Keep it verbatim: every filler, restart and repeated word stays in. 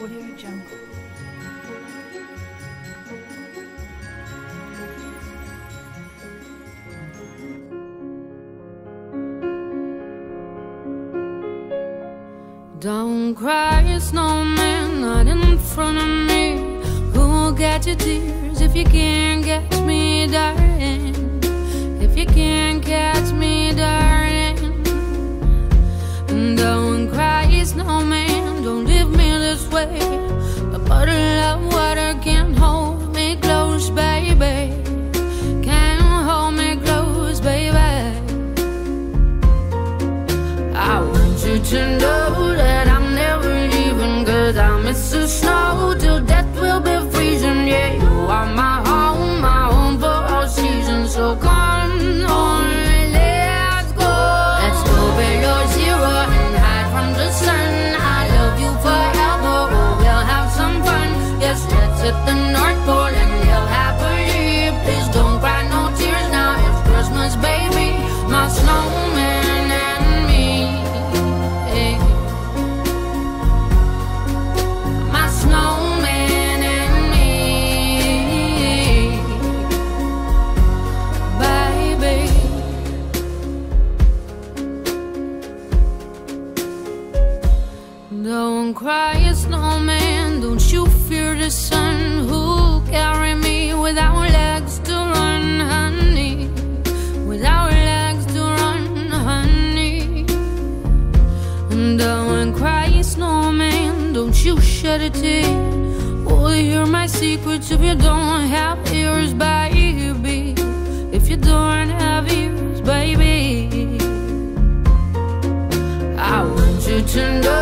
Audio Jungle. Don't cry, snowman, not in front of me. Who'll get your tears if you can't catch me, darling? If you can't catch me, darling. Don't cry, snowman, don't leave me this way. A bottle of water can't hold me close, baby. Can't hold me close, baby. I want you to know that I'm never leaving, 'cause I miss the snow till death will be freezing. Yeah, you are my home, my home for all seasons. So come on, let's go. Let's go below zero and hide from the sun. I love you forever, oh, we'll have some fun. Yes, let's hit the North Pole and live happily. Please don't cry no tears now, it's Christmas, baby. My snowman and me. My snowman and me, baby. Don't cry, snowman, don't you fear the sun. Who'll carry me without legs to run, honey? Without legs to run, honey. Don't cry, snowman, don't you shed a tear. Oh, hear my secrets if you don't have ears, baby. If you don't have ears, baby. I want you to know